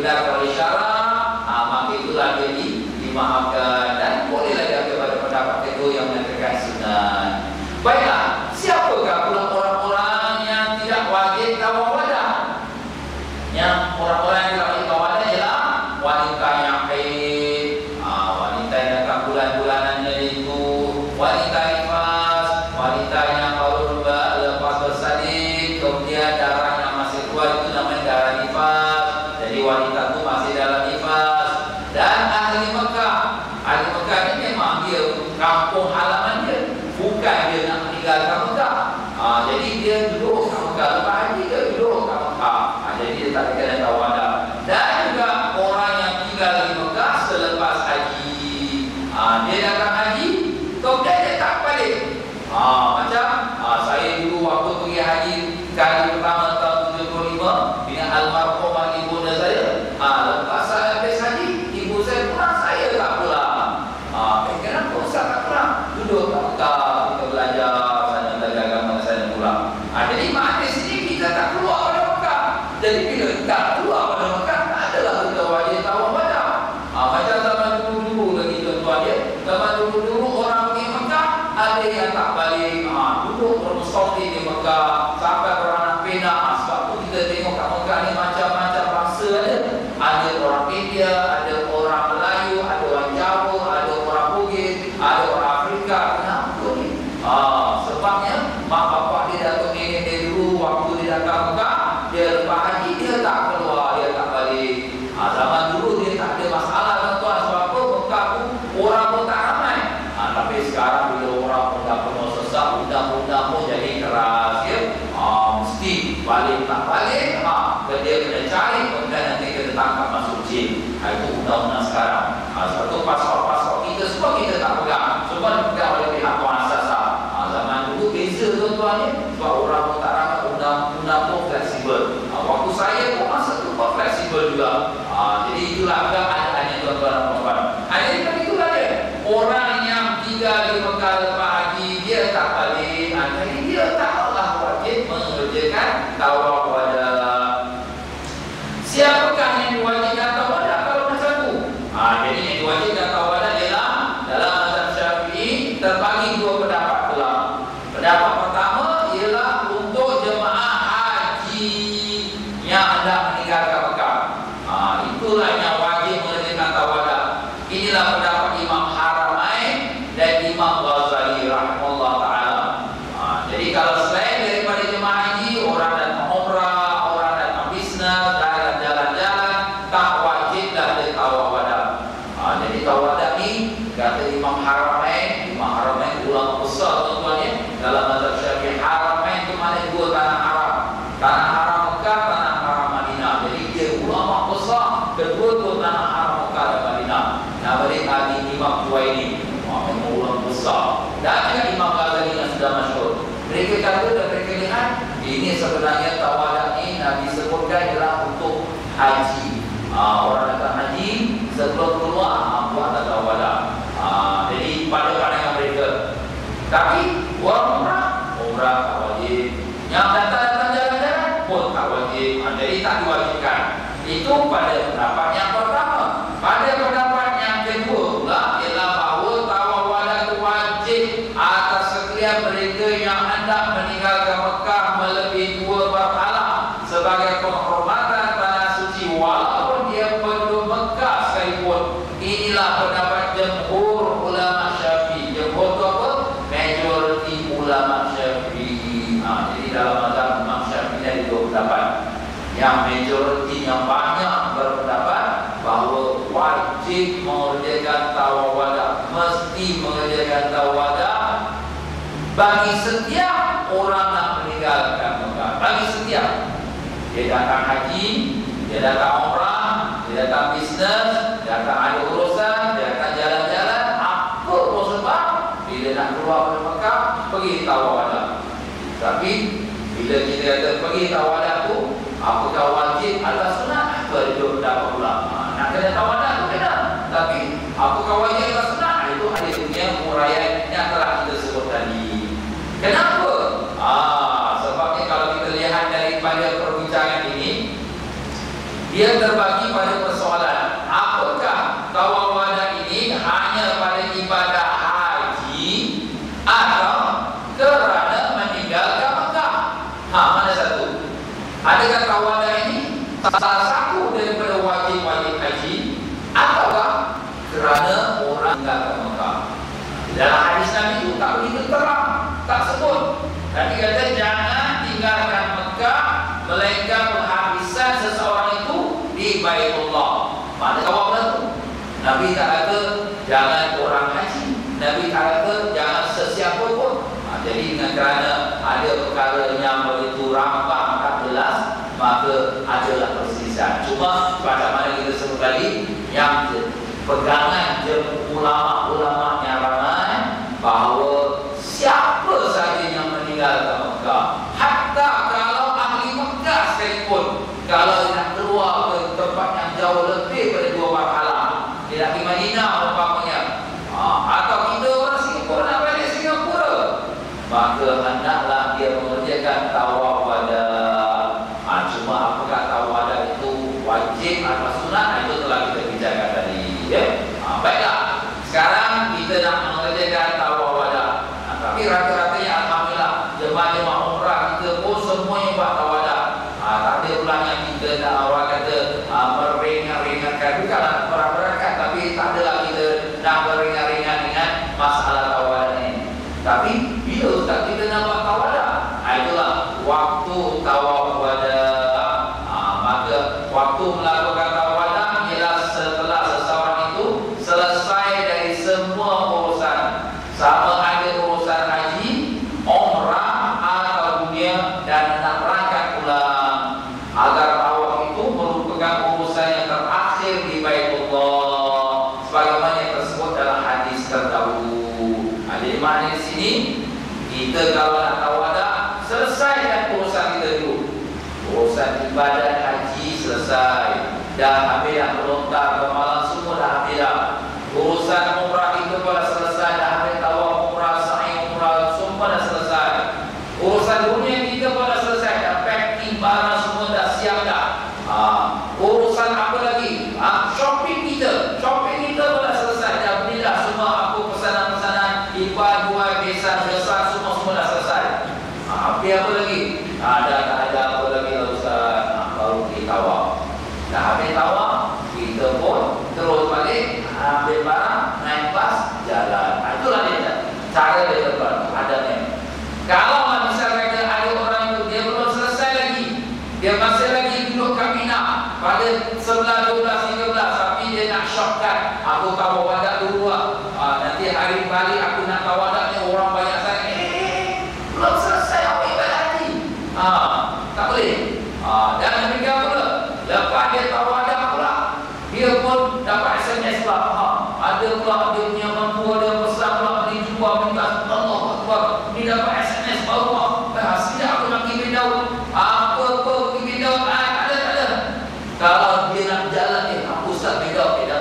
dibenarkan oleh syarak, maka itulah dia dimaafkan dan bolehlah dia kepada pendapat kedua yang menyatakan sunat. Baiklah, siapakah pula orang-orang yang tidak wajib tawawadah? Yang orang-orang yang tidak wajib tawawadah ialah wanita yang haid, wanita yang datang bulan-bulanannya itu, wanita nifas, wanita yang baru lepas bersalin, kemudian darahnya masih keluar, itu namanya darah nifas. Jadi wanita itu masih dalam nifas. Dan ahli Mekah, ahli Mekah ini memang dia kampung halaman dia, bukan dia nak meninggalkan Mekah. Jadi dia duduk kat Mekah, lepas haji dia duduk kat Mekah. Jadi dia tak kena tawadah. Dan juga orang yang tinggal di Mekah selepas haji, dia datang haji, kemudian dia tak balik. Macam saya dulu waktu pergi haji kali pertama tahun 75 dengan almarhumah ibunda saya. Lepas saya habis haji, ibu saya pulang, saya tak pulang. Kenapa Ustaz tak pulang? Duduk kat Mekah, kita belajar sana, belajar agama sana pulang. Jadi makna sini kita tak keluar pada Mekah. Jadi bila tak keluar pada Mekah, tak adalah kita wajib tawawadah. Macam zaman dulu-dulu lagi tuan-tuan dia, zaman dulu-dulu orang pergi Mekah, ada yang tak balik, duduk bermusolli di Mekah sampai beranak pinak. Sebab tu kita tengok kat Mekah ni macam-macam bangsa ada. Ada orang India, ada orang Melayu, ada orang Jawa, ada orang Bugis, ada orang Afrika. Kenapa ni? Sebabnya mak bapak dia datuk nenek dia dulu waktu dia datang Mekah, dia lepas haji dia tak keluar, dia tak balik. Zaman dulu dia tak ada masalah tuan-tuan. Sebab apa? Mekah tu orang pun tak ramai. Tapi sekarang bila orang pun dah penuh sesak, undang-undang pun jadi keras ya. Mesti balik tak balik, dia kena cari, kemudian nanti kita tangkap masuk jil. Itu undang-undang sekarang. Sebab tu pasport-pasport kita semua kita tak pegang, semua dipegang oleh pihak kuasa. Zaman dulu beza tuan-tuan ni, sebab orang pun tak ramai, undang-undang pun fleksibel. Waktu saya pun masa tu pun fleksibel juga. Jadi itulah keadaannya tuan-tuan dan puan-puan. Jadi begitulah dia. Orang yang tinggal di Mekah lepas haji, dia tak balik. Jadi dia taklah wajib mengerjakan tawawadah. Siapakah yang diwajibkan tawadah kalau macam tu? Jadi yang diwajibkan tawadah ialah dalam mazhab Syafi'i terbagi dua pendapat pula. Pendapat pertama ialah untuk jemaah haji yang hendak meninggalkan Mekah. Itulah yang wajib mengerjakan tawadah. Inilah pendapat Imam Haramain dan Imam Ghazali rahimahullah ta'ala. Jadi kalau selain daripada jemaah haji, orang datang umrah, orang datang bisnes, jalan-jalan, tak wajiblah dia tawawadah. Jadi tawawadah ni kata Imam Haramain ulama besar tuan-tuan ya. Dalam mazhab Syafi'i, Haramain itu maknanya dua tanah haram. Tanah haram Mekah, tanah haram Madinah. Jadi dia ulama besar, kedua-dua tanah haram Mekah dan Madinah. Balik tadi Imam Juwaini, memang ulama besar. Dan juga Imam Ghazali yang sudah masyhur. Mereka kata dan mereka lihat, ini sebenarnya tawadah ini Nabi sebutkan ialah untuk haji. Orang datang haji sebelum keluar buatlah tawadah. Jadi pada pandangan mereka. Tapi orang umrah tak wajib. Yang datang jalan-jalan pun tak wajib. Jadi tak diwajibkan. Itu pada pendapat yang pertama. Pada pendapat yang kedua pula ialah bahawa tawawadah itu wajib atas setiap mereka yang hendak meninggalkan Mekah melebihi 2 berhala sebagai penghormatan tanah suci walaupun dia penduduk Mekah sekalipun. Inilah pendapat jumhur ulama Syafi'i. Jumhur itu apa? Majoriti ulama Syafi'i. Jadi dalam mazhab Imam Syafi'i ada 2 pendapat. Yang majoriti yang banyak berpendapat bahawa wajib mengerjakan tawawadah, mesti mengerjakan tawadah bagi setiap orang nak meninggalkan Mekah. Bagi setiap dia datang haji, dia datang umrah, dia datang bisnes, dia datang ada urusan, dia datang jalan-jalan, apa pun sebab bila nak keluar dari Mekah pergi tawawadah. Tapi bila kita kata pergi tawawadah tu, apakah wajib atau sunat? Itu pendapat ulama. Nak kena tawadah tu kena. Tapi apakah wajib atau sunat? Itu ada dunia muraian yang telah kita sebut tadi. Kenapa? Sebabnya kalau kita lihat daripada perbincangan ini, Dia terbagi pada persoalan, apakah tawaf wada ini hanya pada ibadah haji atau kerana meninggalkan Mekah? Mana satu? Adakah tawaf wada ini salah satu daripada wajib-wajib haji ataukah kerana orang meninggalkan Mekah? Dalam hadis Nabi itu tak begitu terang, tak sebut. Nabi kata jangan tinggalkan Mekah melainkan penghabisan seseorang itu di Baitullah. Mana tawaf itu? Nabi tak kata jangan orang haji, Nabi tak kata jangan sesiapa pun. Jadi dengan kerana ada perkara yang begitu rampang tak jelas, maka adalah perselisihan. Cuma pada mana kita sebut tadi, yang pegangan ulama-ulama yang ramai bahawa siapa saja yang meninggalkan Mekah, hatta kalau ahli Mekah sekalipun, kalau nak keluar ke tempat yang jauh lebih pada 2 marhalah, dia nak pergi Madinah umpamanya, atau kita orang Singapura nak balik Singapura, maka hendaklah dia mengerjakan tawaf wada. Cuma apakah tawaf wada itu wajib atau sunat, itu telah kita bicarakan tadi, ya. Baiklah, sekarang kita nak mengerjakan tawaf wada. Tapi rata-ratanya alhamdulillah jemaah-jemaah umrah kita pun semuanya buat tawaf wada. Tak ada pula yang kita nak orang kata meringan-ringankan, bukanlah berat-beratkan, tapi tak adalah kita nak beringan-ringan dengan masalah tawaf wada ini. Tapi bila tak kita nak buat tawaf wada, itulah waktu tawaf wada. Maka waktu melakukan tawaf wada ialah setelah seseorang itu selesai dari semua urusan, sama ada urusan haji, umrah atau dunia, dan nak berangkat pulang, agar tawaf itu merupakan urusan yang terakhir di Baitullah sebagaimana yang tersebut dalam hadis terdahulu. Jadi maknanya di sini kita kalau nak tawaf wada, selesaikan urusan kita dulu. Urusan ibadat haji selesai, dah habis dah, melontar bermalam semua dah habis dah. Urusan umrah itu pun dah selesai, dah habis tawaf umrah, sa'i umrah, semua dah selesai. Urusan dunia kita pun dah selesai, dah packing barang semua dah siap dah. Urusan apa lagi? Shopping kita pun dah selesai, dah beli dah semua apa pesanan-pesanan, ibadah, besan, besar, semua dah selesai. Habis apa lagi? Tak ada apa lagi lah Ustaz. Baru kita tawaf. Dah habis tawaf, kita pun terus balik, ambil barang, naik bas, jalan. Itulah dia cara dia terbang, adabnya. Kalau misalnya ada orang itu dia belum selesai lagi, dia masih lagi duduk kat Mina pada 11, 12, 13, tapi dia nak shortcut, aku tawaf wada dulu lah. Nanti hari balik aku nak tawaf wada ni, orang banyak sangat. Belum selesai awak ibadah haji. Tak boleh. Dan demikian pula, lepas dia tawaf wada pula, dia pun dapat SMS pula. Ada pula dia punya mampu, dia pesan pula beli jubah, minta Allahu Akbar. Ni dapat SMS baru. Sejak aku nak pergi Daud. Apa pergi Daud? Tak ada. Kalau dia nak jalan, aku Ustaz Daud,